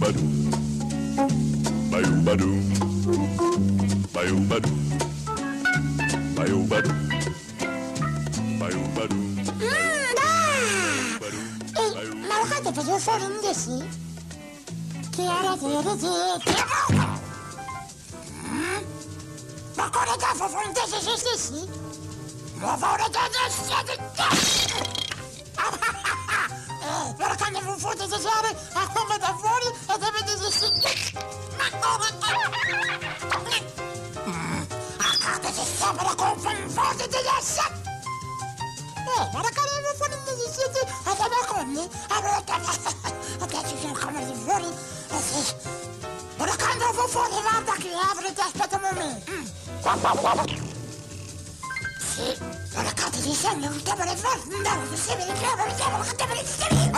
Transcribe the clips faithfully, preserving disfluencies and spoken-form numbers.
Ma lo fate per fare un desi? Che era di che ma come da fare un desi se stessi? Ma fare un desi eh, per quando vi fate desare a come da fuori e dovete desistere. Ma come a casa si sembra con un forte di essere. Eh, ma la cara non fa niente di siete a dove conne? Allora, adesso sono come di fuori. Ma la cara non fuori, guarda che avrete aspettato un momento. Sì, ma la cara di segno non te ne fa, non devo si vede che non devo che te ne si vede.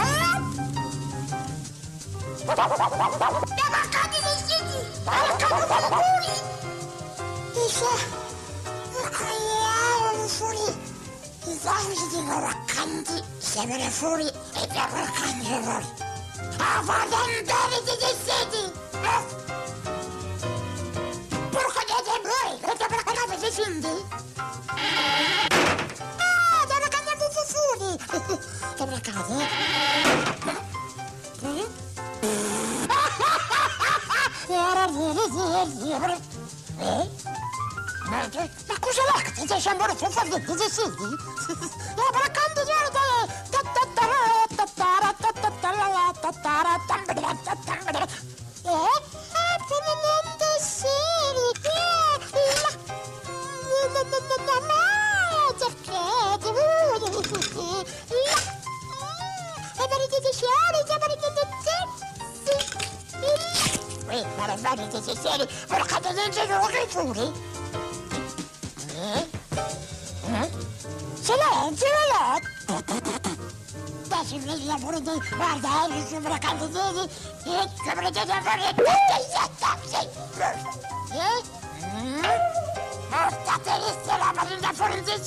Ma la cara di segno, ma la cara di fuori. Dice, ma che fuori. I dati dicono raccanti, siamo fuori e per raccanti fuori. A valentare di destini! Porca di voi, perché per la casa si sente? Ah, dove cambiamo fuori? Che per casa? Eh? Ma cosa è che ti sembra che fai di senti? No, ma canto già ce l'ho, ce l'ho! Adesso mi lavoro di... Guarda, eh, mi sembra canto di... E sembra di lavoro di... Eh? Portate lì, la marina fuori di...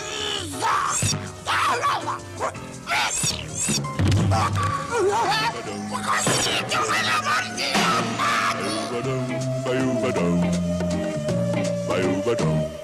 Così tu fai la marina!